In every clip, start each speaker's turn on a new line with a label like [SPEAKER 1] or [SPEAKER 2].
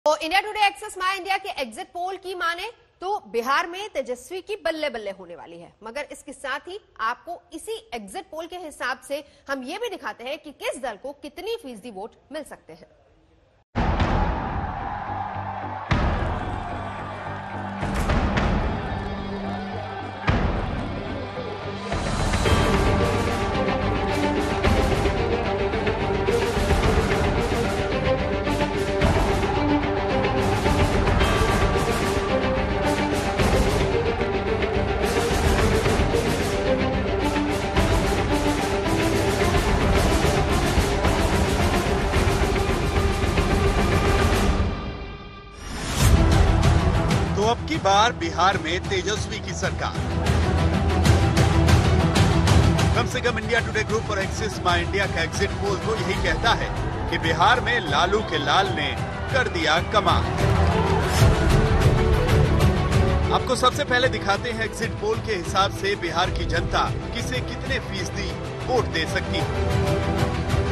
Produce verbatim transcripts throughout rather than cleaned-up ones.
[SPEAKER 1] तो India today Axis my India के exit poll की माने तो बिहार में तेजस्वी की बल्ले बल्ले होने वाली है, मगर इसके साथ ही आपको इसी एग्जिट पोल के हिसाब से हम ये भी दिखाते हैं कि किस दल को कितनी फीसदी वोट मिल सकते हैं।
[SPEAKER 2] तो अब की बार बिहार में तेजस्वी की सरकार। कम से कम इंडिया टुडे ग्रुप और एक्सिस माय इंडिया का एग्जिट पोल तो यही कहता है कि बिहार में लालू के लाल ने कर दिया कमाल। आपको सबसे पहले दिखाते हैं एग्जिट पोल के हिसाब से बिहार की जनता किसे कितने फीसदी वोट दे सकती है।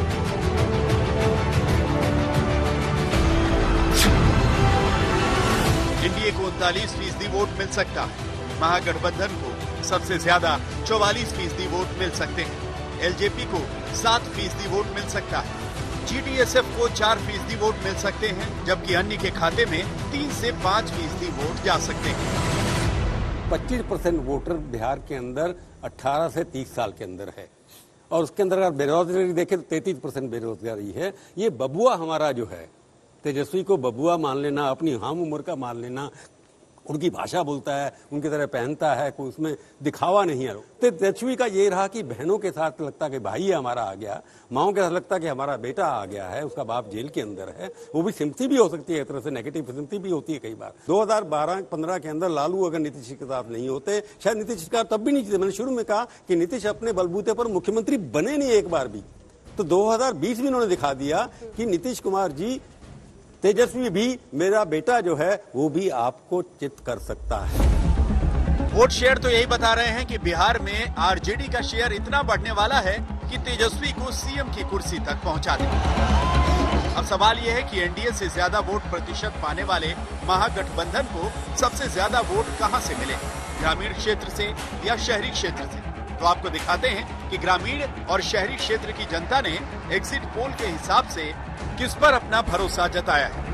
[SPEAKER 2] एनडीए को उनतालीस फीसदी वोट मिल सकता है, महागठबंधन को सबसे ज्यादा चौवालीस फीसदी वोट मिल सकते हैं, एलजेपी को सात फीसदी वोट मिल सकता है, जीडीएसएफ को चार फीसदी वोट मिल सकते हैं, जबकि अन्य के खाते में तीन से पाँच फीसदी वोट जा सकते हैं।
[SPEAKER 3] पच्चीस परसेंट वोटर बिहार के अंदर अठारह से तीस साल के अंदर है और उसके अंदर अगर बेरोजगारी देखें तो तैंतीस परसेंट बेरोजगारी है। ये बबुआ हमारा जो है, तेजस्वी को बबुआ मान लेना, अपनी हम उम्र का मान लेना, उनकी भाषा बोलता है, उनकी तरह पहनता है, कोई उसमें दिखावा नहीं है। तो तेजस्वी का ये रहा कि बहनों के साथ लगता कि भाई है हमारा आ गया, माओं के साथ लगता कि हमारा बेटा आ गया है, उसका बाप जेल के अंदर है। वो भी सिम्पथी भी हो सकती है, एक तरह से नेगेटिव सिम्पथी भी होती है कई बार। दो हज़ार बारह पंद्रह के अंदर लालू अगर नीतीश के साथ नहीं होते, शायद नीतीश का तब भी नहीं जीते। मैंने शुरू में कहा कि नीतीश अपने बलबूते पर मुख्यमंत्री बने नहीं एक बार भी। तो दो हजार बीस में उन्होंने दिखा दिया कि नीतीश कुमार जी, तेजस्वी भी, मेरा बेटा जो है वो भी आपको चित कर सकता है।
[SPEAKER 2] वोट शेयर तो यही बता रहे हैं कि बिहार में आरजेडी का शेयर इतना बढ़ने वाला है कि तेजस्वी को सीएम की कुर्सी तक पहुंचा दे। अब सवाल यह है कि एनडीए से ज्यादा वोट प्रतिशत पाने वाले महागठबंधन को सबसे ज्यादा वोट कहां से मिले, ग्रामीण क्षेत्र से या शहरी क्षेत्र से? तो आपको दिखाते हैं कि ग्रामीण और शहरी क्षेत्र की जनता ने एग्जिट पोल के हिसाब से किस पर अपना भरोसा जताया है।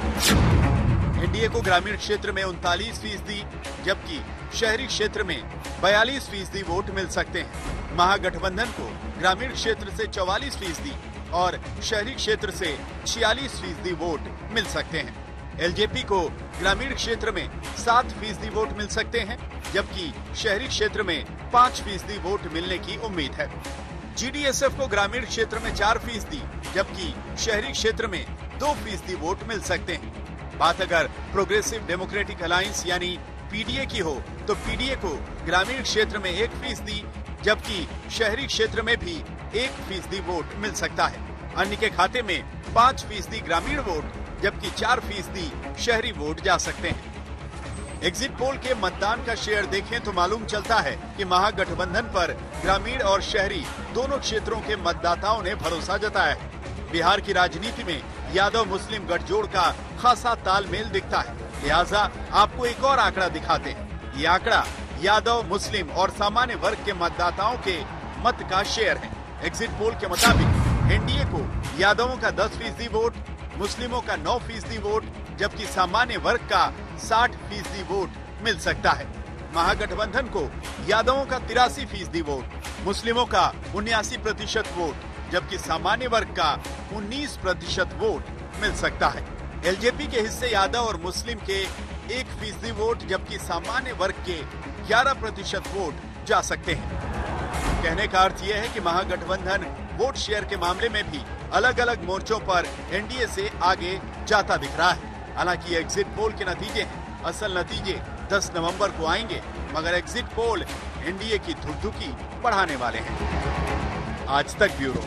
[SPEAKER 2] एनडीए को ग्रामीण क्षेत्र में उनतालीस फीसदी जबकि शहरी क्षेत्र में बयालीस फीसदी वोट मिल सकते हैं। महागठबंधन को ग्रामीण क्षेत्र से चौवालीस फीसदी और शहरी क्षेत्र से छियालीस फीसदी वोट मिल सकते हैं। एलजेपी को ग्रामीण क्षेत्र में सात फीसदी वोट मिल सकते हैं, जबकि शहरी क्षेत्र में पाँच फीसदी वोट मिलने की उम्मीद है। जीडीएसएफ को ग्रामीण क्षेत्र में चार फीसदी जबकि शहरी क्षेत्र में दो फीसदी वोट मिल सकते हैं। बात अगर प्रोग्रेसिव डेमोक्रेटिक अलायंस यानी पीडीए की हो तो पीडीए को ग्रामीण क्षेत्र में एक फीसदी जबकि शहरी क्षेत्र में भी एक फीसदी वोट मिल सकता है। अन्य के खाते में पाँच फीसदी ग्रामीण वोट जबकि चार फीसदी शहरी वोट जा सकते हैं। एग्जिट पोल के मतदान का शेयर देखें तो मालूम चलता है कि महागठबंधन पर ग्रामीण और शहरी दोनों क्षेत्रों के मतदाताओं ने भरोसा जताया है। बिहार की राजनीति में यादव मुस्लिम गठजोड़ का खासा तालमेल दिखता है, लिहाजा आपको एक और आंकड़ा दिखाते हैं। ये आंकड़ा यादव मुस्लिम और सामान्य वर्ग के मतदाताओं के मत का शेयर है। एग्जिट पोल के मुताबिक एनडीए को यादवों का दस फीसदी वोट, मुस्लिमों का नौ फीसदी वोट जबकि सामान्य वर्ग का साठ फीसदी वोट मिल सकता है। महागठबंधन को यादवों का तिरासी फीसदी वोट, मुस्लिमों का उन्यासी प्रतिशत वोट जबकि सामान्य वर्ग का उन्नीस प्रतिशत वोट मिल सकता है। एलजेपी के हिस्से यादव और मुस्लिम के एक फीसदी वोट जबकि सामान्य वर्ग के ग्यारह प्रतिशत वोट जा सकते हैं। कहने का अर्थ यह है कि महागठबंधन वोट शेयर के मामले में भी अलग अलग मोर्चों पर एनडीए से आगे जाता दिख रहा है। हालांकि एग्जिट पोल के नतीजे हैं, असल नतीजे दस नवंबर को आएंगे, मगर एग्जिट पोल एनडीए की धुकधुकी बढ़ाने वाले हैं। आज तक ब्यूरो।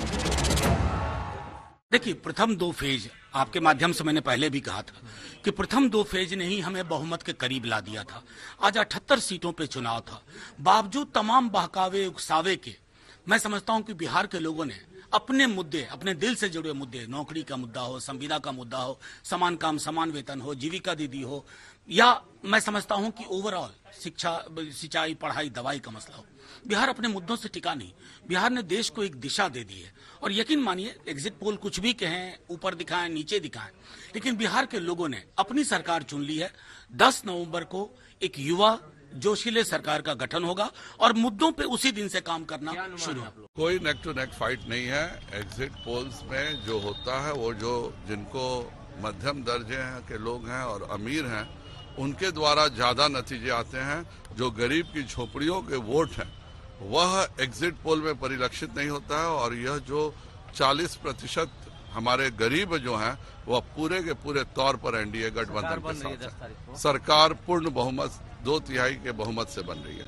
[SPEAKER 4] देखिए, प्रथम दो फेज आपके माध्यम से मैंने पहले भी कहा था कि प्रथम दो फेज ने ही हमें बहुमत के करीब ला दिया था। आज अठहत्तर सीटों पे चुनाव था, बावजूद तमाम बहकावे उकसावे के मैं समझता हूं कि बिहार के लोगों ने अपने मुद्दे, अपने दिल से जुड़े मुद्दे, नौकरी का मुद्दा हो, संविदा का मुद्दा हो, समान काम समान वेतन हो, जीविका दीदी हो, या मैं समझता हूं कि ओवरऑल शिक्षा, सिंचाई, पढ़ाई, दवाई का मसला हो, बिहार अपने मुद्दों से टिका नहीं। बिहार ने देश को एक दिशा दे दी है। और यकीन मानिए, एग्जिट पोल कुछ भी कहें, ऊपर दिखाएं, नीचे दिखाएं, लेकिन बिहार के लोगों ने अपनी सरकार चुन ली है। दस नवंबर को एक युवा जोशीले सरकार का गठन होगा और मुद्दों पे उसी दिन से काम करना शुरू होगा।
[SPEAKER 5] कोई नेक टू नेक फाइट नहीं है। एग्जिट पोल्स में जो होता है वो जो जिनको मध्यम दर्जे हैं के लोग हैं और अमीर हैं उनके द्वारा ज्यादा नतीजे आते हैं। जो गरीब की झोपड़ियों के वोट हैं वह एग्जिट पोल में परिलक्षित नहीं होता है। और यह जो चालीस प्रतिशत हमारे गरीब जो हैं वह पूरे के पूरे तौर पर एनडीए गठबंधन के साथ है। सरकार पूर्ण बहुमत, दो तिहाई के बहुमत से बन रही है।